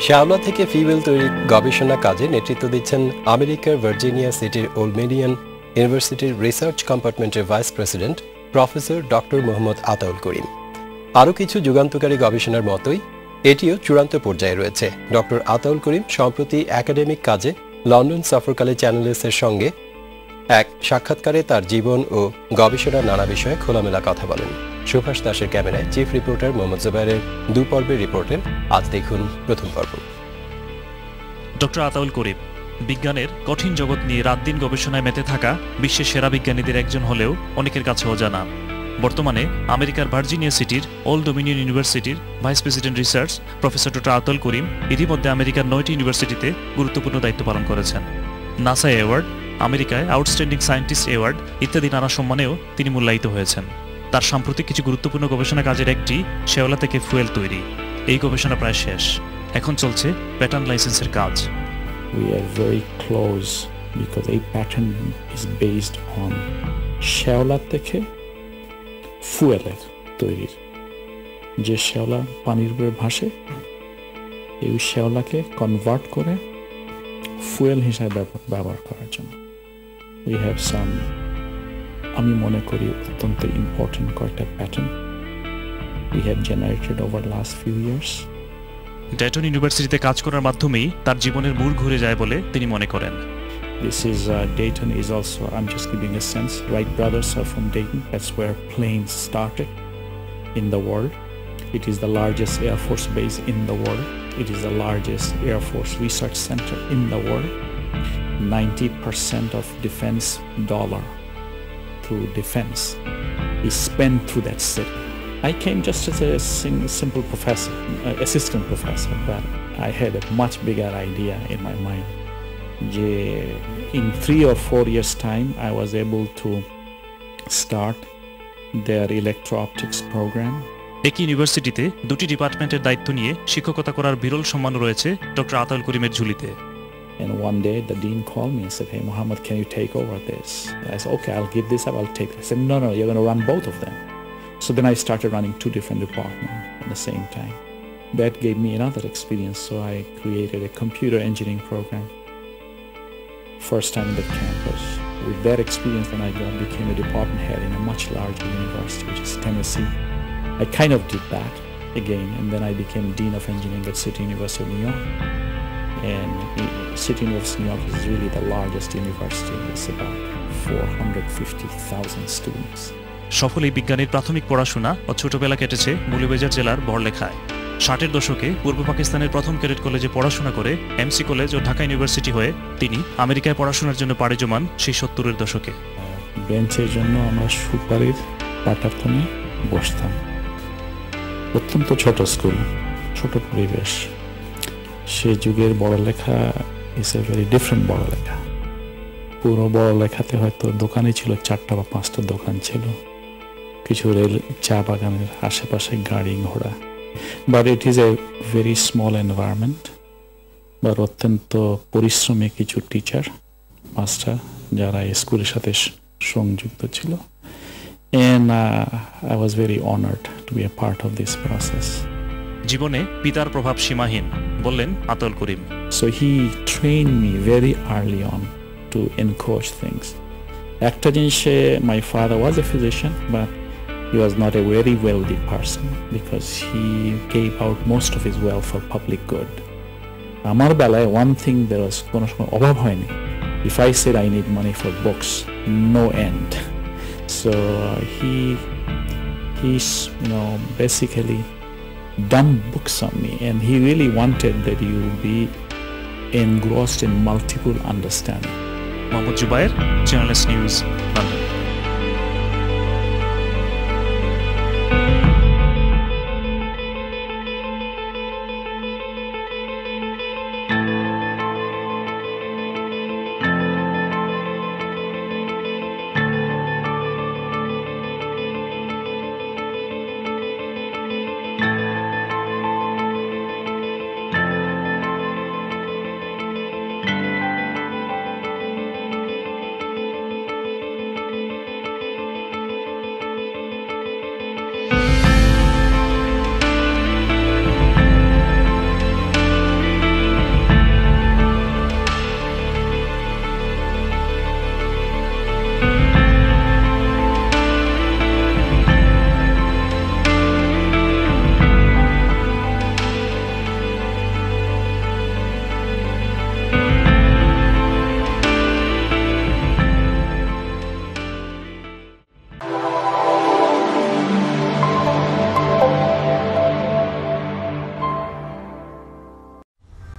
শ্যাওলা থেকে ফিউয়েল তৈরির গবেষণা কাজে নেতৃত্ব দিচ্ছেন আমেরিকার ভার্জিনিয়া সিটির ওল্ড মিডিয়ান ইউনিভার্সিটির রিসার্চ কম্পার্টমেন্টের vice president professor doctor Mohammad Ataul Karim. আরও কিছু যুগান্তকারী গবেষণার মতোই এটিও চূড়ান্ত পর্যায়ে রয়েছে। ডক্টর আতাউল করিম সম্প্রতি একাডেমিক কাজে লন্ডন সফরকালে চ্যানেলসের সঙ্গে এক সাক্ষাৎকারে তার জীবন ও গবেষণার নানা বিষয়ে খোলামেলা কথা বলেন। সুভাষ দাসের ক্যামেরায় চিফ রিপোর্টার মোহাম্মদ জুবাইরের দুপর্বের রিপোর্টের আজ দেখুন প্রথম পর্ব। ডক্টর আতাউল করিম বিজ্ঞানের কঠিন জগৎ নিয়ে রাত দিন গবেষণায় মেতে থাকা বিশ্বের সেরা বিজ্ঞানীদের একজন হলেও অনেকের কাছে অজানা। বর্তমানে আমেরিকার ভার্জিনিয়া সিটির ওল্ড ডোমিনিয়ন ইউনিভার্সিটির vice president research professor doctor Ataul Karim ইতিমধ্যে আমেরিকার 9টি ইউনিভার্সিটিতে গুরুত্বপূর্ণ দায়িত্ব পালন করেছেন। নাসা অ্যাওয়ার্ড, আমেরিকায় আউটস্ট্যান্ডিং সায়েন্টিস্ট অ্যাওয়ার্ড ইত্যাদি নানা সম্মানেও তিনি মূল্যায়িত হয়েছেন। তার সাম্প্রতিক কিছু গুরুত্বপূর্ণ গবেষণা কাজের একটি শ্যাওলা থেকে ফুয়েল তৈরি। এই গবেষণা প্রায় শেষ, এখন চলছে প্যাটার্ন লাইসেন্সের কাজ। We are very close because a patent is based on শ্যাওলা থেকে ফুয়েলের তৈরির। যে শ্যাওলা পানির উপরে ভাসে, এই শ্যাওলাকে কনভার্ট করে ফুয়েল হিসাবে ব্যবহার করার জন্য we have some, আমি মনে করি অত্যন্ত ইম্পর্টেন্ট কয়েকটা pattern we have generated over the last few years. Dayton ইউনিভার্সিটিতে কাজ করার মাধ্যমেই তার জীবনের মূল ঘুরে যায় বলে তিনি মনে করেন। This is Dayton is also, I'm just giving a sense, Wright brothers are from Dayton. That's where planes started in the world. It is the largest Air Force base in the world. It is the largest Air Force research center in the world. 90% of defense dollar through defense is spent through that city. I came just as a simple professor, assistant professor, but I had a much bigger idea in my mind. In 3 or 4 years' time, I was able to start their electro-optics program. একই ইউনিভার্সিটিতে দুটি ডিপার্টমেন্টের দায়িত্ব নিয়ে শিক্ষকতা করার বিরল সম্মান রয়েছে ডক্টর আতাউল করিমের ঝুলিতে। And one day the dean called me and said, "Hey Mohammed, can you take over this?" I said, "Okay, I'll give this up, I'll take this." I said, no, you're going to run both of them. So then I started running 2 different departments at the same time. That gave me another experience, so I created a computer engineering program. First time in the campus. With that experience, then I became a department head in a much larger university, which is Tennessee. I kind of did that again, and then I became Dean of Engineering at City University of New York. And City University of New York is really the largest university. It's about 450,000 students. সফল এই বিজ্ঞানীর প্রাথমিক পড়াশোনা ও ছোটবেলা কেটেছে মৌলভীবাজার জেলার বড়লেখায়। 60-এর দশকে পূর্ব পাকিস্তানের প্রথম ক্যাডেট কলেজে পড়াশোনা করে এমসি কলেজ ও ঢাকা ইউনিভার্সিটি হয়ে তিনি আমেরিকায় পড়াশোনার জন্য পাড়ি জমান সেই 70-এর দশকে। বেঞ্চের জন্য আমরা সুপারির পাটাতনে বসতাম। অত্যন্ত ছোট স্কুল, ছোট পরিবেশ। সে যুগের Barlekha is a very different Barlekha. পুরো বড়লেখাতে হয়তো দোকানই ছিল 4টা বা 5টা দোকান ছিল, কিছু রেল, চা বাগানের আশেপাশে গাড়ি ঘোড়া। But it is a very small environment. বা অত্যন্ত পরিশ্রমী কিছু টিচার, মাস্টার যারা স্কুলের সাথে সংযুক্ত ছিল। And I was very honored to be a part of this process. জীবনে পিতার প্রভাব সীমাহীন বললেন Ataul Karim. So he trained me very early on to encourage things. একটা জিনিসে my father was a physician, but he was not a very wealthy person because he gave out most of his wealth for public good. আমার বেলায় one thing there was কোনো সময় অভাব হয়নি. If I said I need money for books, no end. So he's basically dumped books on me, and he really wanted that you be engrossed in multiple understanding. Mohammad Jubair, Journalist News, London.